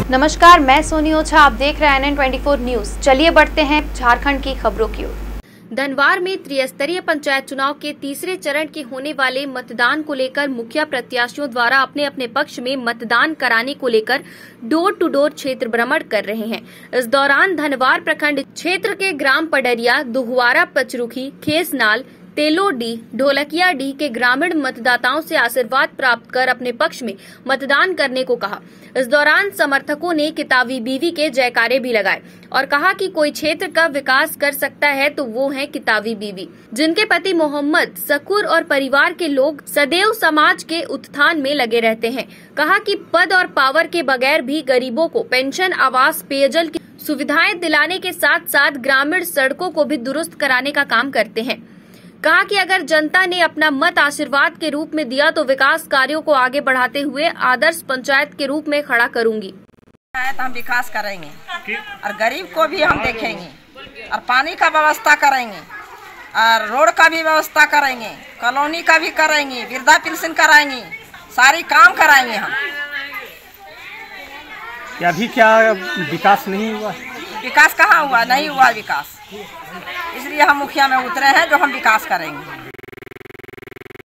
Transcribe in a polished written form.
नमस्कार, मैं सोनी ओझा, आप देख रहे हैं NN24 न्यूज। चलिए बढ़ते हैं झारखंड की खबरों की ओर। धनवार में त्रिस्तरीय पंचायत चुनाव के तीसरे चरण के होने वाले मतदान को लेकर मुखिया प्रत्याशियों द्वारा अपने अपने पक्ष में मतदान कराने को लेकर डोर टू डोर क्षेत्र भ्रमण कर रहे हैं। इस दौरान धनवार प्रखंड क्षेत्र के ग्राम पडरिया, दुहुआरा, पचरुखी, खेसनाल, तेलोडी, ढोलकिया डी के ग्रामीण मतदाताओं से आशीर्वाद प्राप्त कर अपने पक्ष में मतदान करने को कहा। इस दौरान समर्थकों ने किताबी बीवी के जयकारे भी लगाए और कहा कि कोई क्षेत्र का विकास कर सकता है तो वो है किताबी बीवी, जिनके पति मोहम्मद शकूर और परिवार के लोग सदैव समाज के उत्थान में लगे रहते हैं। कहा कि पद और पावर के बगैर भी गरीबों को पेंशन, आवास, पेयजल की सुविधाएं दिलाने के साथ साथ ग्रामीण सड़कों को भी दुरुस्त कराने का काम करते हैं। कहा कि अगर जनता ने अपना मत आशीर्वाद के रूप में दिया तो विकास कार्यों को आगे बढ़ाते हुए आदर्श पंचायत के रूप में खड़ा करूंगी। हम विकास करेंगे और गरीब को भी हम देखेंगे और पानी का व्यवस्था करेंगे और रोड का भी व्यवस्था करेंगे, कॉलोनी का भी करेंगे, वृद्धा पेंशन कराएंगे, सारी काम कराएंगे हम। अभी क्या विकास नहीं हुआ? विकास कहाँ हुआ? नहीं हुआ विकास, इसलिए हम मुखिया में उतरे हैं जो हम विकास करेंगे।